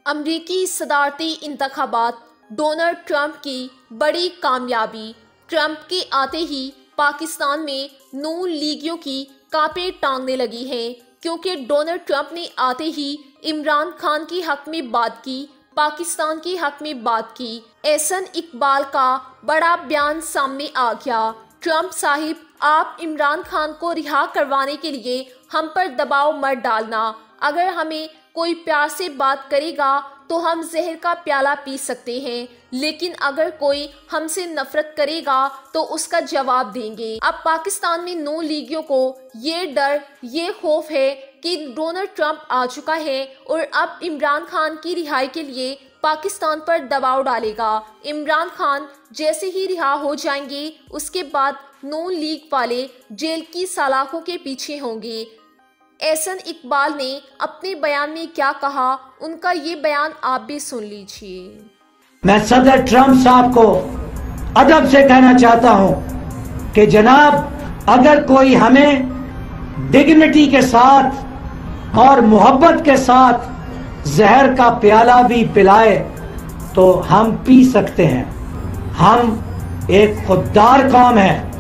अमरीकी सदारती इंतखाबात, Donald Trump की बड़ी कामयाबी। ट्रंप के आते ही पाकिस्तान में नून लीगियों की कांपे टांगने लगी हैं, क्योंकि डोनाल्ड ट्रंप ने आते ही इमरान खान की हक में बात की, पाकिस्तान की हक में बात की। एहसन इकबाल का बड़ा बयान सामने आ गया। ट्रंप साहिब, आप इमरान खान को रिहा करवाने के लिए हम पर दबाव मत डालना। अगर हमें कोई प्यार से बात करेगा तो हम जहर का प्याला पी सकते हैं, लेकिन अगर कोई हमसे नफरत करेगा तो उसका जवाब देंगे। अब पाकिस्तान में नून लीगियों को ये डर, ये खौफ है कि डोनाल्ड ट्रंप आ चुका है और अब इमरान खान की रिहाई के लिए पाकिस्तान पर दबाव डालेगा। इमरान खान जैसे ही रिहा हो जाएंगे, उसके बाद नून लीग वाले जेल की सलाखों के पीछे होंगे। एहसन इकबाल ने अपने बयान में क्या कहा, उनका ये बयान आप भी सुन लीजिए। मैं सदर ट्रंप साहब को अदब से कहना चाहता हूं कि जनाब, अगर कोई हमें डिग्निटी के साथ और मोहब्बत के साथ जहर का प्याला भी पिलाए तो हम पी सकते हैं। हम एक खुददार कौम है।